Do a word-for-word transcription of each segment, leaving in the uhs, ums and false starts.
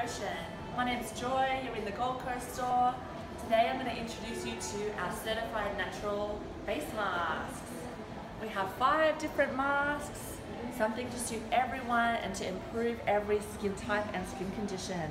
promotion. My name's Joy, you're in the Gold Coast store. Today I'm going to introduce you to our certified natural face masks. We have five different masks, something to suit everyone and to improve every skin type and skin condition.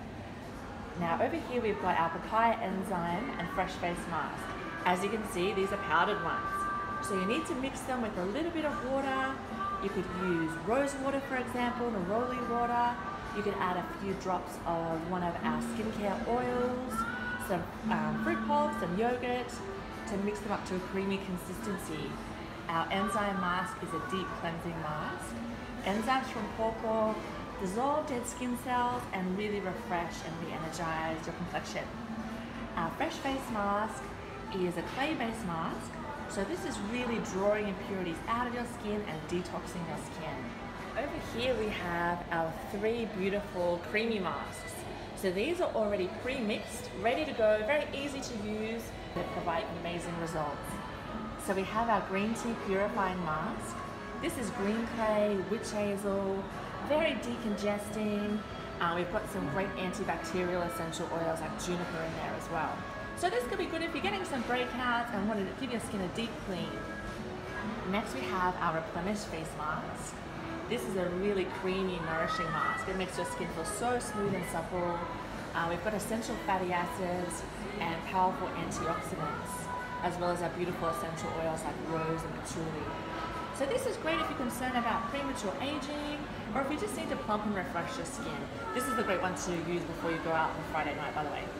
Now over here we've got our papaya enzyme and fresh face mask. As you can see, these are powdered ones. So you need to mix them with a little bit of water. You could use rose water, for example, neroli water. You could add a few drops of one of our skincare oils, some um, fruit pulp, some yogurt to mix them up to a creamy consistency. Our enzyme mask is a deep cleansing mask. Enzymes from pawpaw dissolve dead skin cells and really refresh and re-energize your complexion. Our fresh face mask is a clay-based mask, so this is really drawing impurities out of your skin and detoxing your skin. Over here we have our three beautiful creamy masks. So these are already pre-mixed, ready to go, very easy to use, that provide amazing results. So we have our green tea purifying mask. This is green clay, witch hazel, very decongesting. Uh, we've got some great antibacterial essential oils like juniper in there as well. So this could be good if you're getting some breakouts and want to give your skin a deep clean. Next we have our Replenish face mask. This is a really creamy, nourishing mask. It makes your skin feel so smooth and supple. Uh, we've got essential fatty acids and powerful antioxidants, as well as our beautiful essential oils like rose and patchouli. So this is great if you're concerned about premature aging, or if you just need to plump and refresh your skin. This is a great one to use before you go out on Friday night, by the way.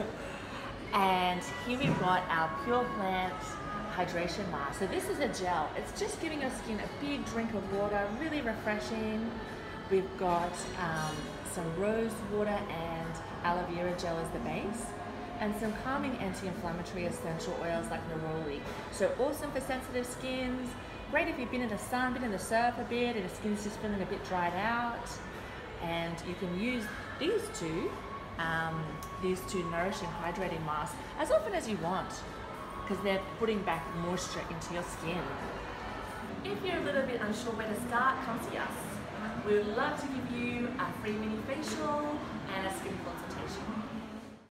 And here we've got our Pure Plant hydration mask. So this is a gel. It's just giving your skin a big drink of water, really refreshing. We've got um, some rose water and aloe vera gel as the base, and some calming anti-inflammatory essential oils like neroli. So awesome for sensitive skins. Great if you've been in the sun, been in the surf a bit, and the skin's just feeling a bit dried out. And you can use these two, um, these two nourishing, hydrating masks as often as you want, because they're putting back moisture into your skin. If you're a little bit unsure where to start, come see us. We would love to give you a free mini facial and a skin consultation.